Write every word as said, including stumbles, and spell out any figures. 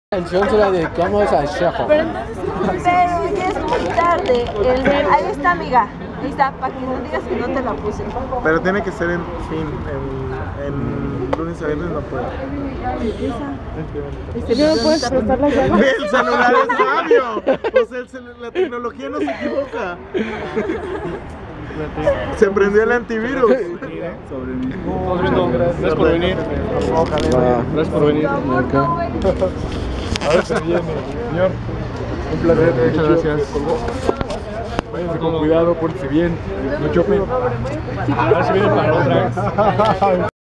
La canción se la dedicamos a Sheho. Pero entonces, pero ya es muy tarde. El, ahí está, amiga. Ahí está, para que no digas que no te la puse. Pero tiene que ser en fin, en, en lunes a viernes no puedo. Este, ¿no puedes prestar la llave? El celular es sabio. O sea, el celu- la tecnología no se equivoca. Se prendió el antivirus. Sobre mí. Gracias por venir. Gracias por venir. Ahora se viene, señor. Un placer. Muchas gracias. Váyanse con cuidado, pórtense bien. No chopen. Ahora se viene para otra.